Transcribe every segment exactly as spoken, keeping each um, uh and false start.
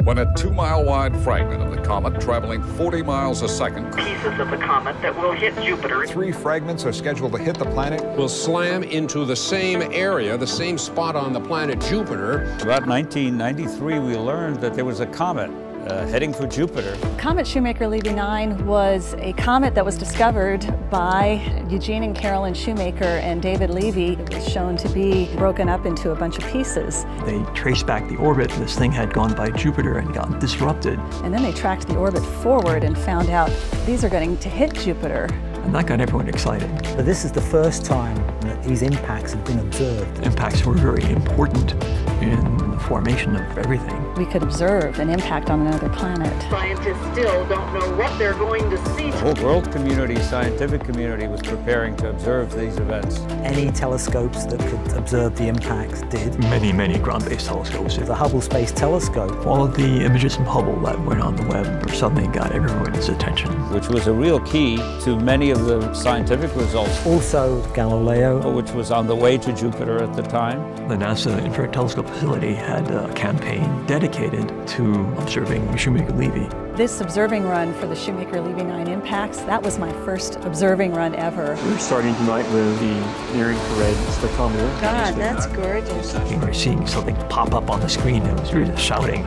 when a two-mile-wide fragment of the comet traveling forty miles a second, pieces of the comet that will hit Jupiter. Three fragments are scheduled to hit the planet. Will slam into the same area, the same spot on the planet Jupiter. About nineteen ninety-three, we learned that there was a comet Uh, heading for Jupiter. Comet Shoemaker-Levy nine was a comet that was discovered by Eugene and Carolyn Shoemaker and David Levy. It was shown to be broken up into a bunch of pieces. They traced back the orbit. This thing had gone by Jupiter and gotten disrupted. And then they tracked the orbit forward and found out these are going to hit Jupiter. And that got everyone excited. But this is the first time that these impacts have been observed. Impacts were very important in the formation of everything. We could observe an impact on another planet. Scientists still don't know what they're going to see. The whole world community, scientific community, was preparing to observe these events. Any telescopes that could observe the impacts did. Many, many ground-based telescopes. The Hubble Space Telescope. All of the images from Hubble that went on the web suddenly got everyone's attention. Which was a real key to many of the scientific results. Also Galileo, which was on the way to Jupiter at the time. The NASA Infrared Telescope Facility had a campaign dedicated to observing Shoemaker-Levy. This observing run for the Shoemaker-Levy nine impacts, that was my first observing run ever. We're starting tonight with the near-infrared spectrometer. God, that's gorgeous. You were seeing something pop up on the screen and it was really shouting.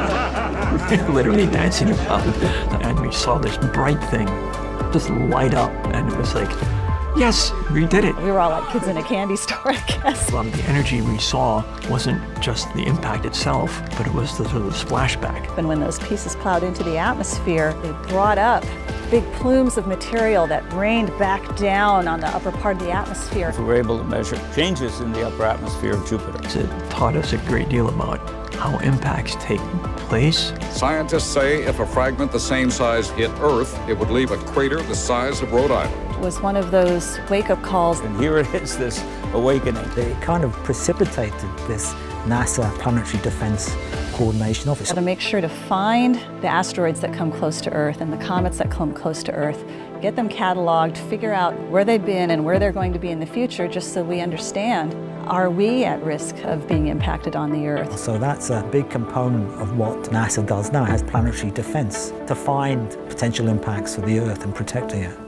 Literally dancing about. And we saw this bright thing just light up and it was like, yes, we did it. We were all like kids in a candy store, I guess. A lot of the energy we saw wasn't just the impact itself, but it was the sort of splashback. And when those pieces plowed into the atmosphere, they brought up big plumes of material that rained back down on the upper part of the atmosphere. We were able to measure changes in the upper atmosphere of Jupiter. It taught us a great deal about how impacts take place. Scientists say if a fragment the same size hit Earth, it would leave a crater the size of Rhode Island. It was one of those wake-up calls. And here it is, this awakening. It kind of precipitated this NASA Planetary Defense Coordination Office. To make sure to find the asteroids that come close to Earth and the comets that come close to Earth, get them cataloged, figure out where they've been and where they're going to be in the future, just so we understand, are we at risk of being impacted on the Earth? So that's a big component of what NASA does now, has planetary defense, to find potential impacts for the Earth and protecting it.